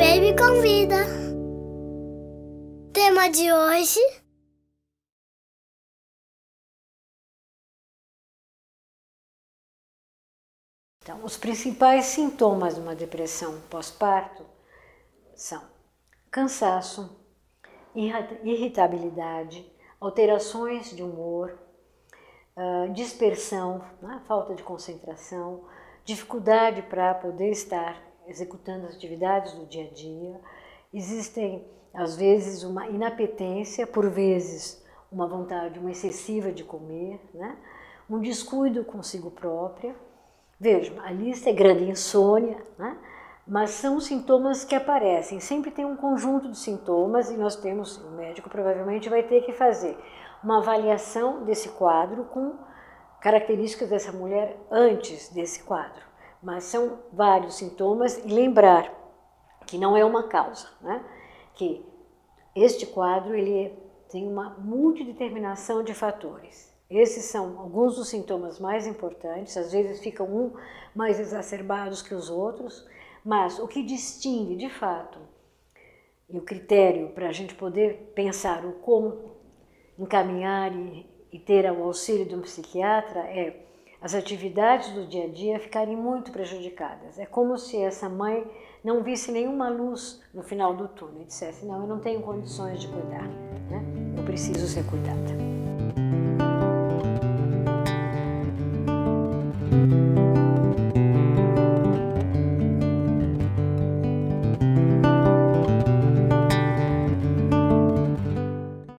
Baby Convida. Tema de hoje: então, os principais sintomas de uma depressão pós-parto são cansaço, irritabilidade, alterações de humor, dispersão, né? Falta de concentração, dificuldade para poder estar executando as atividades do dia a dia. Existem, às vezes, uma inapetência, por vezes, uma vontade excessiva de comer, né? Um descuido consigo própria. Vejam, a lista é grande, insônia, né? Mas são sintomas que aparecem. Sempre tem um conjunto de sintomas e nós temos, o médico provavelmente vai ter que fazer uma avaliação desse quadro com características dessa mulher antes desse quadro. Mas são vários sintomas e lembrar que não é uma causa, né? Que este quadro ele tem uma multideterminação de fatores. Esses são alguns dos sintomas mais importantes, às vezes ficam mais exacerbados que os outros, mas o que distingue de fato e o critério para a gente poder pensar o como encaminhar e ter o auxílio de um psiquiatra é as atividades do dia a dia ficarem muito prejudicadas. É como se essa mãe não visse nenhuma luz no final do túnel e dissesse: não, eu não tenho condições de cuidar, né? Eu preciso ser cuidada.